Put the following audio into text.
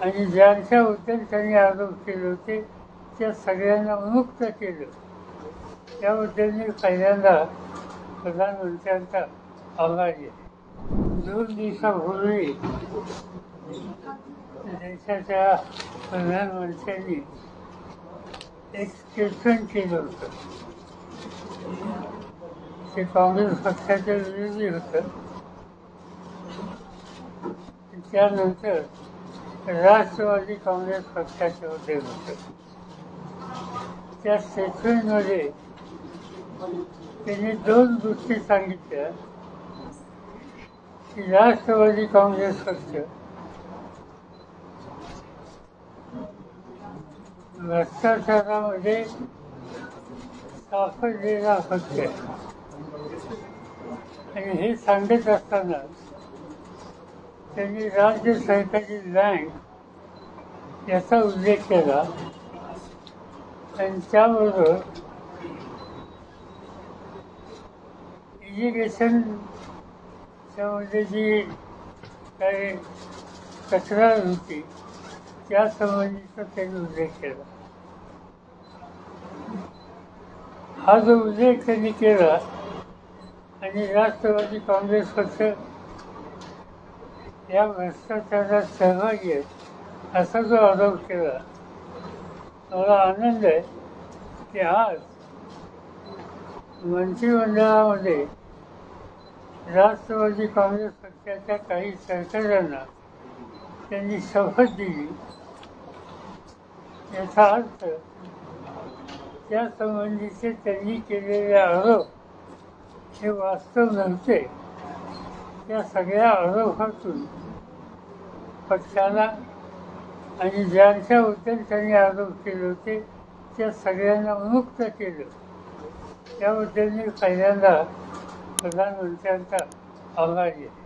आणि ज्यांच्याबद्दल त्यांनी आरोप केले होते त्या सगळ्यांना मुक्त केलं. त्याबद्दल मी पहिल्यांदा प्रधानमंत्र्यांचा आभारी आहे. 2 दिवसापूर्वी देशाच्या प्रधानमंत्र्यांनी एक स्टेटमेंट केलं होतं. ते काँग्रेस पक्षाच्या विरोधी होतं. त्यानंतर राष्ट्रवादी काँग्रेस पक्षाच्या होते होतं. त्या स्टेटमेंटमध्ये त्यांनी 2 गोष्टी सांगितल्या की राष्ट्रवादी काँग्रेस पक्ष भ्रष्टाचारामध्ये सापडलेला पक्ष आहे. आणि हे सांगत असताना त्यांनी राज्य सहकारी बँक याचा उल्लेख केला आणि त्याबरोबर इरिगेशनच्यामध्ये जी काही तक्रार होती त्यासंबंधीचा त्यांनी उल्लेख केला. हा जो उल्लेख त्यांनी केला आणि राष्ट्रवादी काँग्रेस पक्ष या भ्रष्टाचारात सहभागी आहे असा जो आरोप केला, मला आनंद आहे की आज मंत्रिमंडळामध्ये राष्ट्रवादी काँग्रेस पक्षाच्या काही सहकाऱ्यांना त्यांनी शपथ दिली. याचा अर्थ त्यासंबंधीचे त्यांनी केलेले आरोप हे वास्तव नव्हते. त्या सगळ्या आरोपातून पक्षाला आणि ज्यांच्याबद्दल त्यांनी आरोप केले होते त्या सगळ्यांना मुक्त केलं. त्याबद्दल मी पहिल्यांदा प्रधानमंत्र्यांचा आभारी आहे.